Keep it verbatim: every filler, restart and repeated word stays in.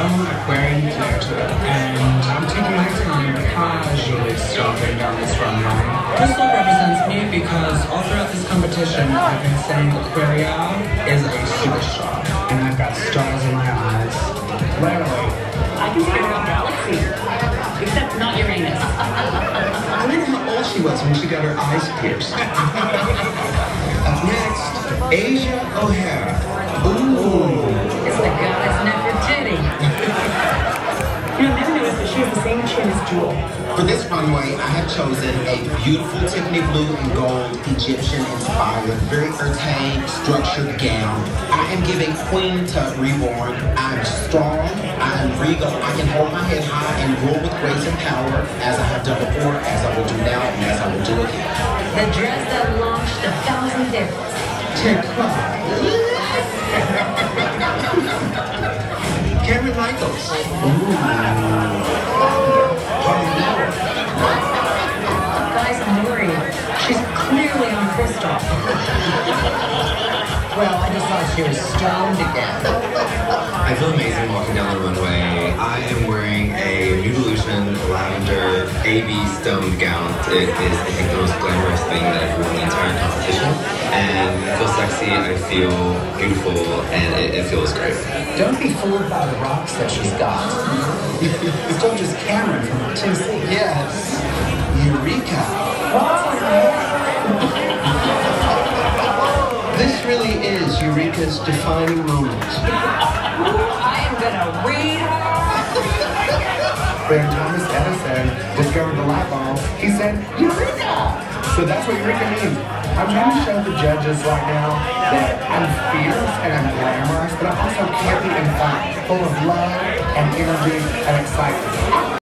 own aquarium theater, and I'm taking my time casually stomping down this runway. Crystal represents me because all throughout this competition, I've been saying Aquaria is a superstar, and I've got stars in my eyes. Literally. I can see your whole galaxy, except not Uranus. I wonder how old she was when she got her eyes pierced. Up next, Asia O'Hara. Ooh. It's the goddess Nefertiti. You know, I've never noticed that she has the same chin as Jewel. For this runway, I have chosen a beautiful Tiffany blue and gold Egyptian-inspired, very earthy, structured gown. I am giving Queen Tut reborn. I'm strong, I'm regal, I can hold my head high and rule with grace and power, as I have done before, as I will do now, and as I will do again. The dress that launched a thousand different. Take five. Cameron Michaels. Ooh. Guys, I'm worried. She's clearly on Crystal. Well, I just thought she was stoned again. I feel amazing walking down the runway. I am wearing a Nudelution lavender A B stoned gown. It is, I think, the most glamorous thing that I've worn the entire competition. And I feel sexy, I feel beautiful, and it, it feels great. Don't be fooled by the rocks that she's got. Still just Cameron from two C. Yes. Eureka. This really is Eureka's defining moment. I am gonna read When Thomas Edison discovered the light bulb, he said, Eureka! So that's what Eureka means. I'm trying to show the judges right now that I'm fierce and I'm glamorous, but I'm also campy and fun, full of love and energy and excitement.